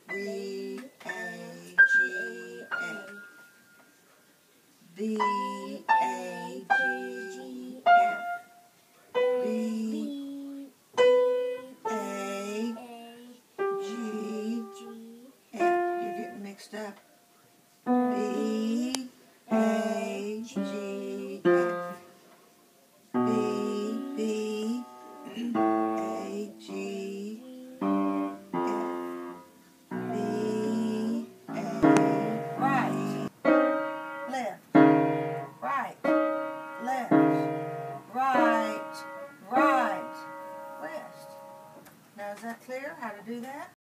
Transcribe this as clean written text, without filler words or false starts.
B, A, G, A. B, A, G, F. B, A, G, F. You're getting mixed up. B, A, G, F. B, A, G, F. B, A, right, left, right, left, right, right, west. Now is that clear how to do that?